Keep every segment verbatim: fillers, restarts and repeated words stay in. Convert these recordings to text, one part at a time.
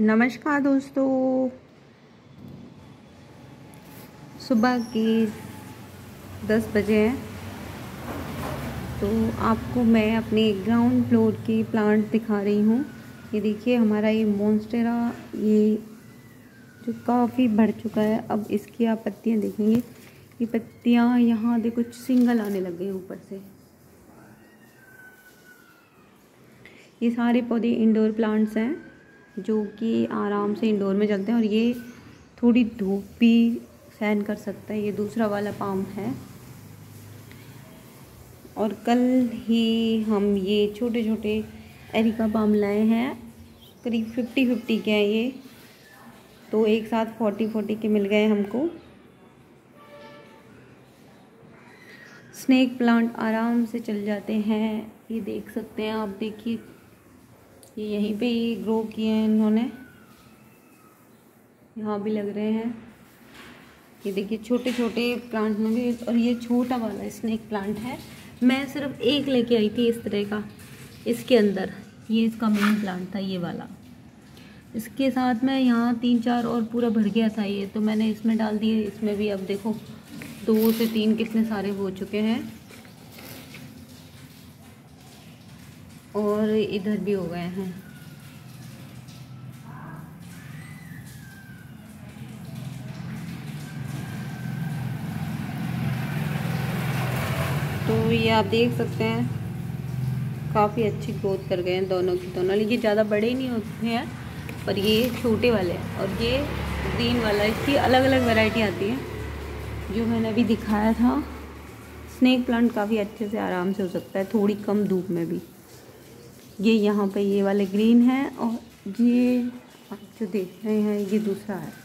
नमस्कार दोस्तों, सुबह के दस बजे हैं। तो आपको मैं अपने ग्राउंड फ्लोर की प्लांट दिखा रही हूँ। ये देखिए हमारा ये मॉन्स्टेरा, ये जो काफ़ी बढ़ चुका है। अब इसकी आप पत्तियाँ देखेंगे, ये पत्तियाँ यहाँ देखो सिंगल आने लग गए ऊपर से। ये सारे पौधे इंडोर प्लांट्स हैं जो कि आराम से इंडोर में चलते हैं, और ये थोड़ी धूप भी सहन कर सकता है। ये दूसरा वाला पाम है। और कल ही हम ये छोटे छोटे एरिका पाम लाए हैं, करीब फिफ्टी फिफ्टी के हैं ये, तो एक साथ फोर्टी फोर्टी के मिल गए हमको। स्नेक प्लांट आराम से चल जाते हैं, ये देख सकते हैं आप। देखिए ये यहीं पे ही ग्रो किए हैं इन्होंने, यहाँ भी लग रहे हैं। ये देखिए छोटे छोटे प्लांट में भी, और ये छोटा वाला स्नेक प्लांट है। मैं सिर्फ एक लेके आई थी इस तरह का, इसके अंदर ये इसका मेन प्लांट था ये वाला। इसके साथ में यहाँ तीन चार और पूरा भर गया था ये, तो मैंने इसमें डाल दिए। इसमें भी अब देखो दो से तीन कितने सारे हो चुके हैं, और इधर भी हो गए हैं। तो ये आप देख सकते हैं काफ़ी अच्छी ग्रोथ कर गए हैं दोनों की दोनों। ये ज़्यादा बड़े ही नहीं होते हैं, पर ये छोटे वाले हैं। और ये ग्रीन वाला, इसकी अलग अलग वैरायटी आती है जो मैंने अभी दिखाया था। स्नेक प्लांट काफ़ी अच्छे से आराम से हो सकता है, थोड़ी कम धूप में भी। ये यहाँ पे ये वाले ग्रीन है, और ये आप जो देख रहे हैं ये दूसरा है।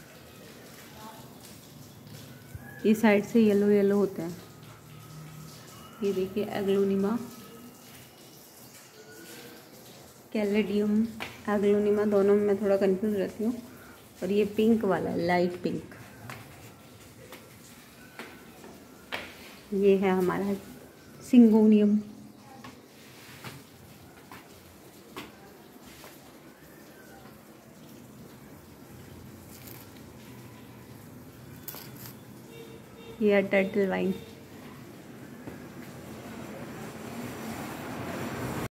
ये साइड से येलो येलो होते हैं। ये देखिए एग्लोनिमा, कैलेडियम, एग्लोनिमा, दोनों में मैं थोड़ा कंफ्यूज रहती हूँ। और ये पिंक वाला, लाइट पिंक, ये है हमारा सिंगोनियम। ये है टर्टल वाइन।